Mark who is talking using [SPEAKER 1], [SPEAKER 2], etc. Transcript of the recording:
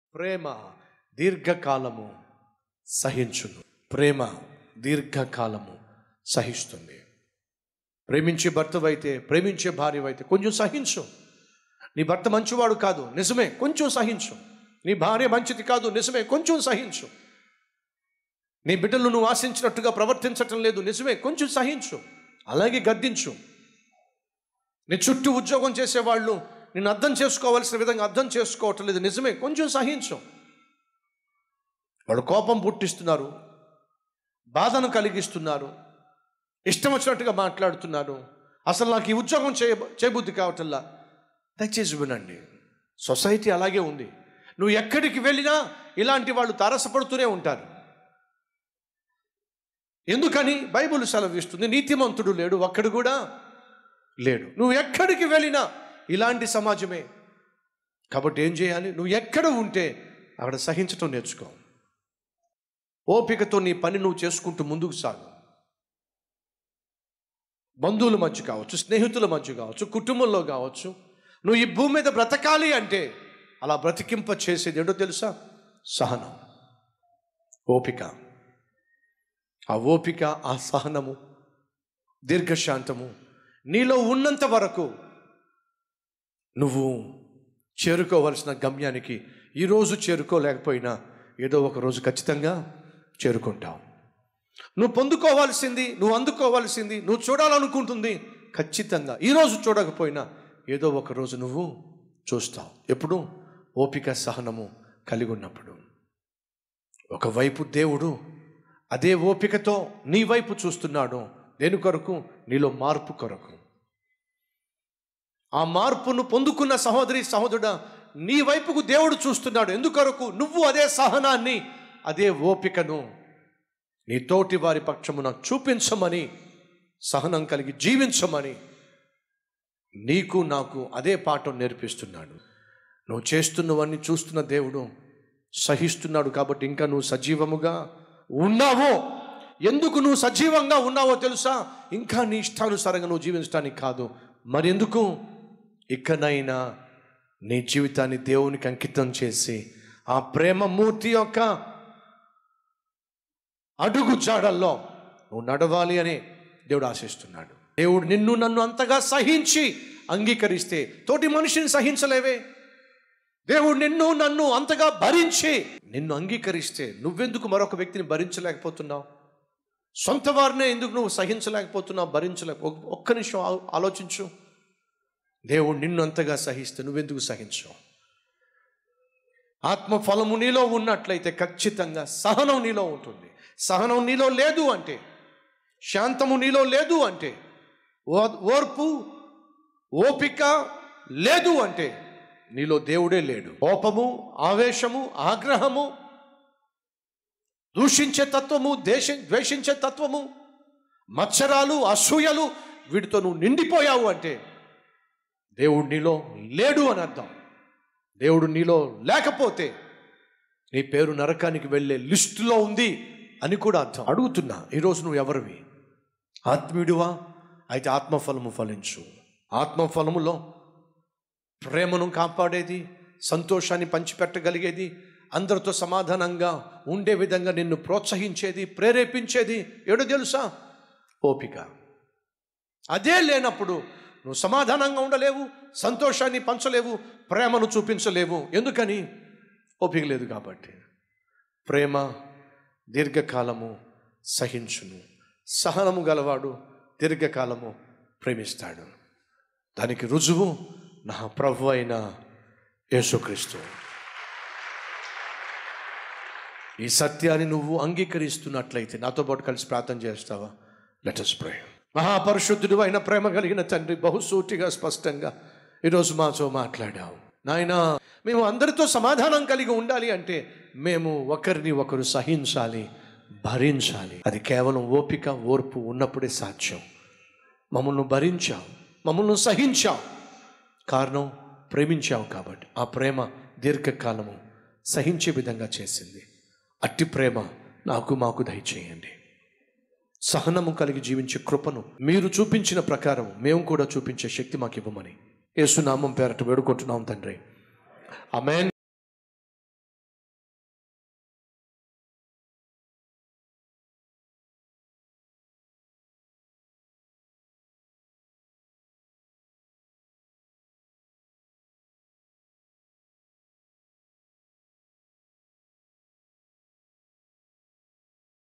[SPEAKER 1] ప్రేమ దీర్ఘకాలము సహించును. ప్రేమ దీర్ఘకాలము సహిస్తుంది. ప్రేమించే భర్తవైతే, ప్రేమించే భార్యవైతే కొంచెం సహించు. నీ భర్త మంచివాడు కాదు, నిజమే, కొంచెం సహించు. నీ భార్య మంచిది కాదు, నిజమే, కొంచెం సహించు. నీ బిడ్డలు నువ్వు ఆశించినట్టుగా ప్రవర్తించటం లేదు, నిజమే, కొంచెం సహించు. అలాగే గద్దించు. నీ చుట్టూ ఉద్యోగం చేసేవాళ్ళు నిన్ను అర్థం చేసుకోవాల్సిన విధంగా అర్థం చేసుకోవటం లేదు, నిజమే, కొంచెం సహించు. వాళ్ళు కోపం పుట్టిస్తున్నారు, బాధను కలిగిస్తున్నారు, ఇష్టం వచ్చినట్టుగా మాట్లాడుతున్నారు, అసలు నాకు ఈ ఉద్యోగం చేయబుద్ధి కావటల్లా. దయచేసి వినండి, సొసైటీ అలాగే ఉంది. నువ్వు ఎక్కడికి వెళ్ళినా ఇలాంటి వాళ్ళు తారసపడుతూనే ఉంటారు. ఎందుకని? బైబిల్ సెలవిస్తుంది, నీతిమంతుడు లేడు, ఒక్కడు కూడా లేడు. నువ్వు ఎక్కడికి వెళ్ళినా ఇలాంటి సమాజమే. కాబట్టి ఏం చేయాలి? నువ్వు ఎక్కడ ఉంటే అక్కడ సహించటం నేర్చుకో. ఓపికతో నీ పని నువ్వు చేసుకుంటూ ముందుకు సాగు. బంధువుల మధ్య కావచ్చు, స్నేహితుల మధ్య కావచ్చు, కుటుంబంలో కావచ్చు, నువ్వు ఈ భూమి మీద బ్రతకాలి అంటే అలా బ్రతికింప చేసేది ఏంటో తెలుసా? సహనం, ఓపిక. ఆ ఓపిక, ఆ సహనము, దీర్ఘశాంతము నీలో ఉన్నంత వరకు నువ్వు చేరుకోవలసిన గమ్యానికి ఈరోజు చేరుకోలేకపోయినా ఏదో ఒక రోజు ఖచ్చితంగా చేరుకుంటావు. నువ్వు పొందుకోవాల్సింది, నువ్వు అందుకోవాల్సింది, నువ్వు చూడాలనుకుంటుంది ఖచ్చితంగా ఈరోజు చూడకపోయినా ఏదో ఒక రోజు నువ్వు చూస్తావు. ఎప్పుడు? ఓపిక సహనము కలిగి ఉన్నప్పుడు. ఒకవైపు దేవుడు అదే ఓపికతో నీ వైపు చూస్తున్నాడు. దేని కొరకు? నీలో మార్పు కొరకు. ఆ మార్పును పొందుకున్న సహోదరి సహోదరుడా, నీ వైపుకు దేవుడు చూస్తున్నాడు. ఎందుకొరకు? నువ్వు అదే సహనాన్ని, అదే ఓపికను నీ తోటి వారి పక్షమున చూపించమని, సహనం కలిగి జీవించమని నీకు నాకు అదే పాఠం నేర్పిస్తున్నాడు. నువ్వు చేస్తున్నవన్నీ చూస్తున్న దేవుడు సహిస్తున్నాడు. కాబట్టి ఇంకా నువ్వు సజీవముగా ఉన్నావో. ఎందుకు నువ్వు సజీవంగా ఉన్నావో తెలుసా? ఇంకా నీ ఇష్టానుసారంగా నువ్వు జీవించడానికి కాదు. మరెందుకు? ఇకనైనా నీ జీవితాన్ని దేవునికి అంకితం చేసి ఆ ప్రేమ మూర్తి యొక్క అడుగు జాడల్లో నువ్వు నడవాలి అని దేవుడు ఆశిస్తున్నాడు. దేవుడు నిన్ను నన్ను అంతగా సహించి అంగీకరిస్తే తోటి మనిషిని సహించలేవే. దేవుడు నిన్ను నన్ను అంతగా భరించి నిన్ను అంగీకరిస్తే నువ్వెందుకు మరొక వ్యక్తిని భరించలేకపోతున్నావు? సొంత వారినే ఎందుకు నువ్వు సహించలేకపోతున్నావు, ఒక్క నిమిషం ఆలోచించు. దేవుడు నిన్ను అంతగా సహిస్తే నువ్వెందుకు సహించవు? ఆత్మఫలము నీలో ఉన్నట్లయితే ఖచ్చితంగా సహనం నీలో ఉంటుంది. సహనం నీలో లేదు అంటే, శాంతము నీలో లేదు అంటే, ఓర్పు ఓపిక లేదు అంటే నీలో దేవుడే లేడు. కోపము, ఆవేశము, ఆగ్రహము, దూషించే తత్వము, ద్వేషించే తత్వము, మత్సరాలు, అసూయలు, వీటితో నువ్వు నిండిపోయావు అంటే దేవుడు నీలో లేడు అని అర్థం. దేవుడు నీలో లేకపోతే నీ పేరు నరకానికి వెళ్ళే లిస్టులో ఉంది అని కూడా అర్థం. అడుగుతున్నా, ఈరోజు నువ్వు ఎవరివి? ఆత్మీయుడివా? అయితే ఆత్మఫలము ఫలించు. ఆత్మఫలములో ప్రేమను కాపాడేది, సంతోషాన్ని పంచిపెట్టగలిగేది, అందరితో సమాధానంగా ఉండే విధంగా నిన్ను ప్రోత్సహించేది, ప్రేరేపించేది ఏడో తెలుసా? ఓపిక. అదే లేనప్పుడు నువ్వు సమాధానంగా ఉండలేవు, సంతోషాన్ని పంచలేవు, ప్రేమను చూపించలేవు. ఎందుకని? ఓపిక లేదు కాబట్టి. ప్రేమ దీర్ఘకాలము సహించును. సహనము గలవాడు దీర్ఘకాలము ప్రేమిస్తాడు. దానికి రుజువు నా ప్రభు అయిన యేసుక్రీస్తు. ఈ సత్యాన్ని నువ్వు అంగీకరిస్తున్నట్లయితే నాతో పాటు కలిసి ప్రార్థన చేస్తావా? Let us pray. మహాపరిశుద్ధుడు అయిన ప్రేమ కలిగిన తండ్రి, బహుసూటిగా స్పష్టంగా ఈరోజు మాతో మాట్లాడావు నాయనా. మేము అందరితో సమాధానం కలిగి ఉండాలి అంటే మేము ఒకరిని ఒకరు సహించాలి, భరించాలి. అది కేవలం ఓపిక, ఓర్పు ఉన్నప్పుడే సాధ్యం. మమ్మల్ని భరించావు, మమ్మల్ని సహించావు, కారణం ప్రేమించావు కాబట్టి. ఆ ప్రేమ దీర్ఘకాలము సహించే విధంగా చేసింది. అట్టి ప్రేమ నాకు మాకు దయచేయండి. సహనము కలిగి జీవించే కృపను మీరు చూపించిన ప్రకారం మేము కూడా చూపించే శక్తి మాకు ఇవ్వమని యేసు నామం పేరట వేడుకుంటున్నాం తండ్రి. ఆమేన్.